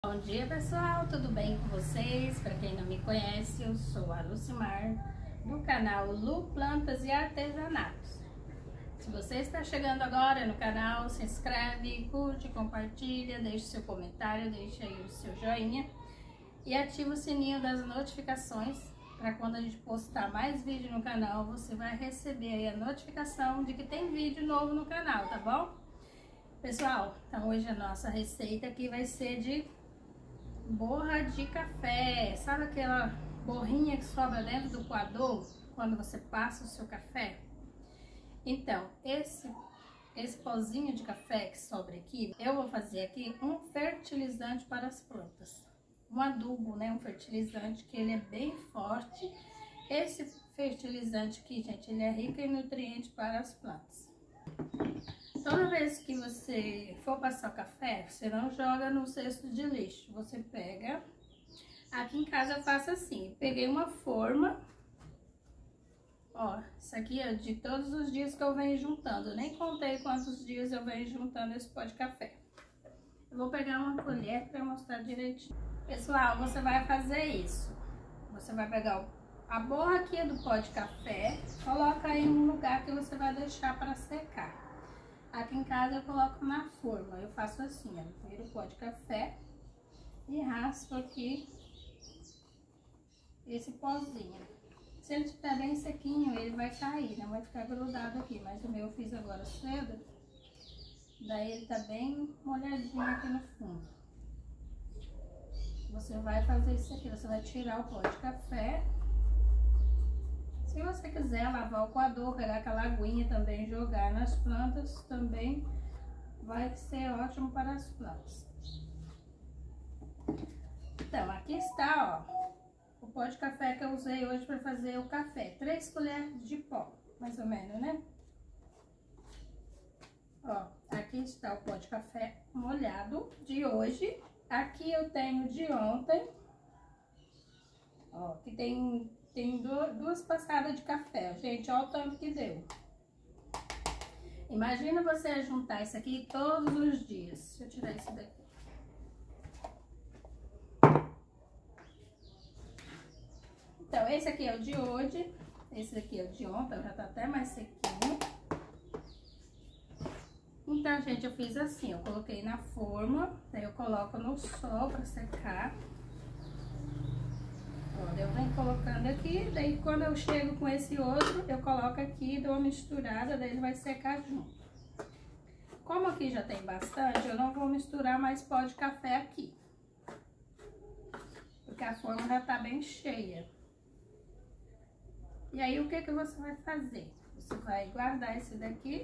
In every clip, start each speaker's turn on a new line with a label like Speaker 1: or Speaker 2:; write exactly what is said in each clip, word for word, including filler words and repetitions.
Speaker 1: Bom dia, pessoal, tudo bem com vocês? Para quem não me conhece, eu sou a Lucimar, do canal Lu Plantas e Artesanatos. Se você está chegando agora no canal, se inscreve, curte, compartilha, deixe seu comentário, deixe aí o seu joinha e ativa o sininho das notificações para quando a gente postar mais vídeo no canal, você vai receber aí a notificação de que tem vídeo novo no canal, tá bom? Pessoal, então hoje a nossa receita aqui vai ser de borra de café. Sabe aquela borrinha que sobra dentro do coador quando você passa o seu café? Então, esse, esse pozinho de café que sobra aqui, eu vou fazer aqui um fertilizante para as plantas. Um adubo, né? Um fertilizante que ele é bem forte. Esse fertilizante aqui, gente, ele é rico em nutrientes para as plantas. Toda vez que você for passar o café, você não joga no cesto de lixo. Você pega... Aqui em casa eu faço assim. Peguei uma forma. Ó, isso aqui é de todos os dias que eu venho juntando. Eu nem contei quantos dias eu venho juntando esse pó de café. Eu vou pegar uma colher para mostrar direitinho. Pessoal, você vai fazer isso. Você vai pegar a borra aqui do pó de café. Coloca aí em um lugar que você vai deixar para secar. Aqui em casa eu coloco na forma, eu faço assim, ó, viro o pó de café e raspo aqui esse pozinho. Se ele estiver bem sequinho, ele vai cair, não vai ficar grudado aqui, mas o meu eu fiz agora cedo, daí ele tá bem molhadinho aqui no fundo. Você vai fazer isso aqui, você vai tirar o pó de café. Se você quiser lavar o coador, pegar aquela aguinha também, jogar nas plantas, também vai ser ótimo para as plantas. Então, aqui está, ó, o pó de café que eu usei hoje para fazer o café. Três colheres de pó, mais ou menos, né? Ó, aqui está o pó de café molhado de hoje. Aqui eu tenho de ontem, ó, que tem... Tem duas passadas de café, gente, olha o tanto que deu. Imagina você juntar isso aqui todos os dias. Deixa eu tirar isso daqui. Então, esse aqui é o de hoje, esse aqui é o de ontem, já tá até mais sequinho. Então, gente, eu fiz assim, eu coloquei na forma, daí eu coloco no sol pra secar. Eu venho colocando aqui, daí quando eu chego com esse outro, eu coloco aqui, dou uma misturada, daí ele vai secar junto. Como aqui já tem bastante, eu não vou misturar mais pó de café aqui, porque a forma já tá bem cheia. E aí, o que que você vai fazer? Você vai guardar esse daqui,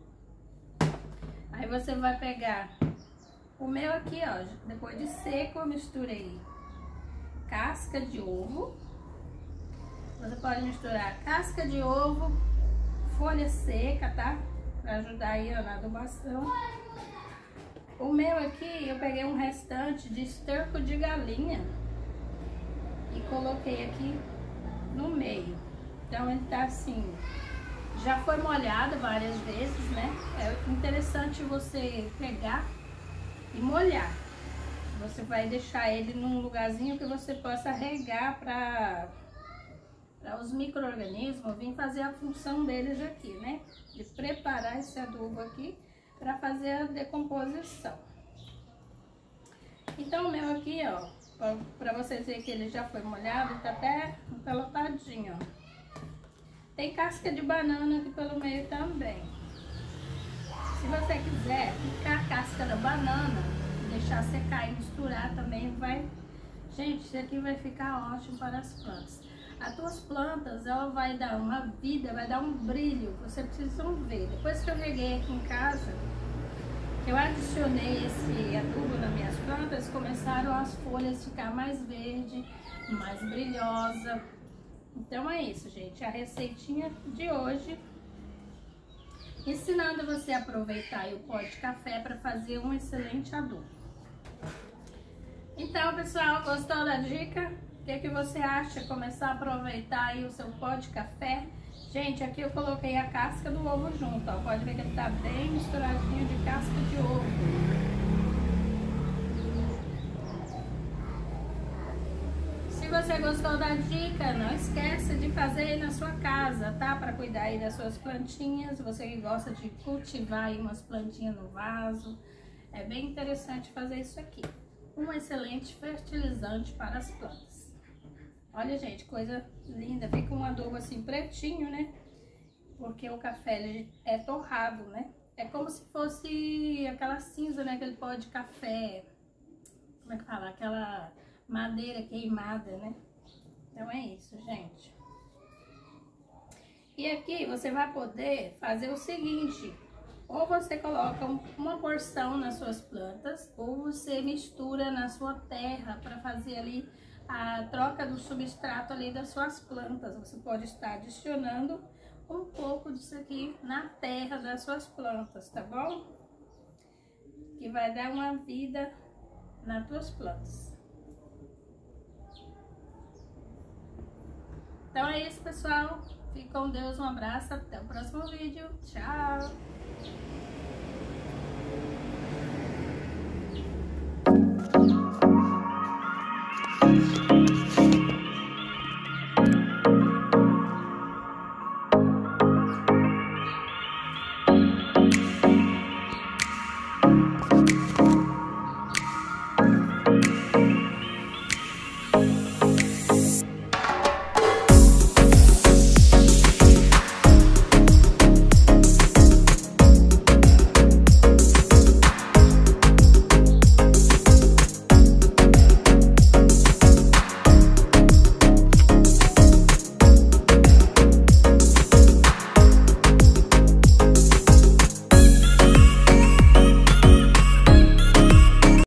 Speaker 1: aí você vai pegar o meu aqui, ó, depois de seco eu misturei casca de ovo. Você pode misturar casca de ovo, folha seca, tá? Pra ajudar aí, ó, na adubação. O meu aqui, eu peguei um restante de esterco de galinha e coloquei aqui no meio. Então ele tá assim, já foi molhado várias vezes, né? É interessante você pegar e molhar. Você vai deixar ele num lugarzinho que você possa regar para os micro-organismos vir fazer a função deles aqui, né? De preparar esse adubo aqui para fazer a decomposição. Então o meu aqui, ó, para vocês verem que ele já foi molhado, tá até pelotadinho, ó. Tem casca de banana aqui pelo meio também. Se você quiser picar a casca da banana, deixar secar e misturar também vai... Gente, isso aqui vai ficar ótimo para as plantas. As tuas plantas, ela vai dar uma vida, vai dar um brilho, vocês precisam ver. Depois que eu reguei aqui em casa, eu adicionei esse adubo nas minhas plantas, começaram as folhas ficar mais verde, mais brilhosa. Então é isso, gente, a receitinha de hoje, ensinando você a aproveitar aí o pó de café para fazer um excelente adubo. Então, pessoal, gostou da dica? O que, que você acha? Começar a aproveitar aí o seu pó de café? Gente, aqui eu coloquei a casca do ovo junto, ó. Pode ver que ele tá bem misturadinho de casca de ovo. você gostou da dica, não esqueça de fazer aí na sua casa, tá? Para cuidar aí das suas plantinhas. Você que gosta de cultivar aí umas plantinhas no vaso, é bem interessante fazer isso aqui. Um excelente fertilizante para as plantas. Olha, gente, coisa linda. Fica um adubo assim pretinho, né? Porque o café ele é torrado, né? É como se fosse aquela cinza, né? Aquele pó de café. Como é que fala? Aquela madeira queimada, né? Então é isso, gente. E aqui você vai poder fazer o seguinte: ou você coloca uma porção nas suas plantas, ou você mistura na sua terra para fazer ali a troca do substrato ali das suas plantas. Você pode estar adicionando um pouco disso aqui na terra das suas plantas, tá bom? Que vai dar uma vida nas tuas plantas. Então é isso, pessoal. Fique com Deus, um abraço, até o próximo vídeo. Tchau!